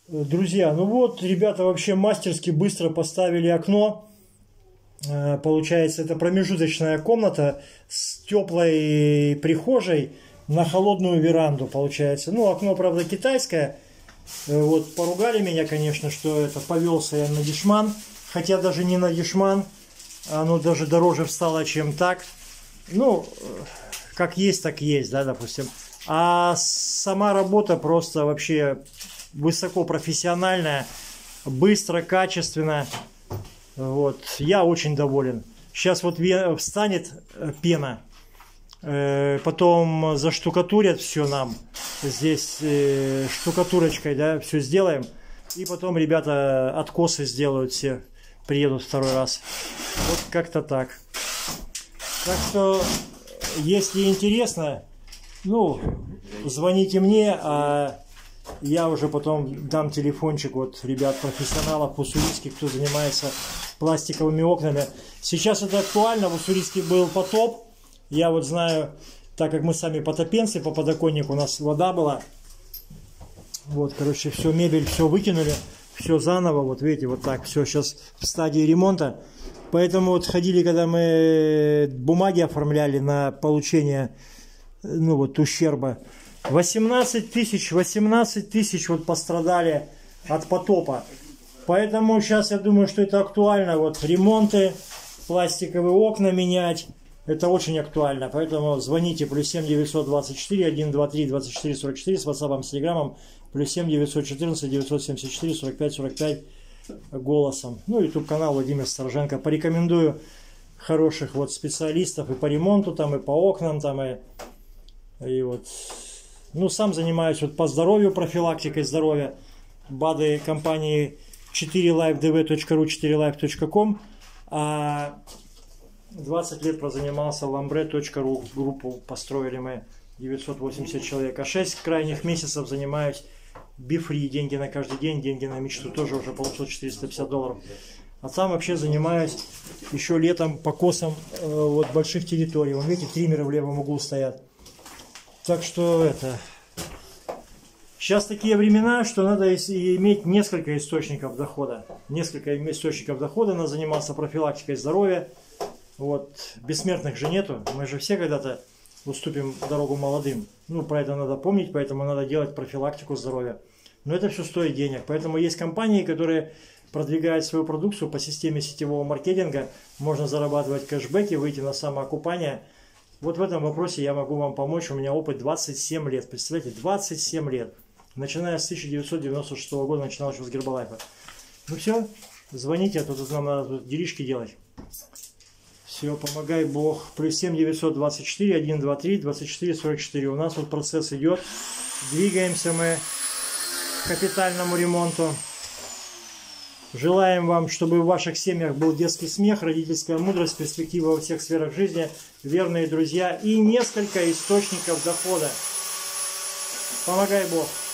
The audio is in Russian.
Друзья, ну вот, ребята вообще мастерски быстро поставили окно. Получается, это промежуточная комната с теплой прихожей на холодную веранду, получается. Ну, окно, правда, китайское. Вот, поругали меня, конечно, что это повелся я на дешман. Хотя даже не на дешман. Оно даже дороже встало, чем так. Ну, как есть, так есть, да, допустим. А сама работа просто вообще высоко профессиональная, быстро, качественно. Вот, я очень доволен. Сейчас вот встанет пена, потом заштукатурят все нам. Здесь штукатурочкой, да, все сделаем. И потом ребята откосы сделают все, приедут второй раз. Вот как-то так. Так что, если интересно, ну, звоните мне, а я уже потом дам телефончик вот ребят профессионалов в Уссурийске, кто занимается пластиковыми окнами. Сейчас это актуально, в Уссурийске был потоп. Я вот знаю, так как мы сами потопенцы, по подоконнику у нас вода была. Вот, короче, все, мебель, все выкинули, все заново, вот видите, вот так, все сейчас в стадии ремонта. Поэтому вот ходили, когда мы бумаги оформляли на получение, ну вот, ущерба. 18 тысяч вот пострадали от потопа. Поэтому сейчас я думаю, что это актуально. Вот ремонты, пластиковые окна менять. Это очень актуально. Поэтому звоните +7 924 123 24 44 с WhatsApp, с Телеграмом. +7 914 974 45 45 голосом. Ну, YouTube канал Владимир Стороженко. Порекомендую хороших вот специалистов и по ремонту, там, и по окнам, там, и вот. Ну, сам занимаюсь вот по здоровью, профилактикой здоровья. БАДы компании 4livedv.ru, 4live.com. А 20 лет прозанимался lambre.ru. Группу построили мы, 980 человек. А 6 крайних месяцев занимаюсь BeFree. Деньги на каждый день, деньги на мечту. Тоже уже получил $450. А сам вообще занимаюсь еще летом покосом вот больших территорий. Вон, видите, триммеры в левом углу стоят. Так что это... Сейчас такие времена, что надо иметь несколько источников дохода. Несколько источников дохода. Надо заниматься профилактикой здоровья. Вот. Бессмертных же нету. Мы же все когда-то уступим дорогу молодым. Ну, про это надо помнить, поэтому надо делать профилактику здоровья. Но это все стоит денег. Поэтому есть компании, которые продвигают свою продукцию по системе сетевого маркетинга. Можно зарабатывать кэшбэки, выйти на самоокупание. Вот в этом вопросе я могу вам помочь. У меня опыт 27 лет. Представляете, 27 лет. Начиная с 1996 года, начинал еще с Гербалайфа. Ну все, звоните, а то тут нам надо тут делишки делать. Все, помогай Бог. +7 924 123 24 44. У нас вот процесс идет. Двигаемся мы к капитальному ремонту. Желаем вам, чтобы в ваших семьях был детский смех, родительская мудрость, перспектива во всех сферах жизни, верные друзья и несколько источников дохода. Помогай Бог.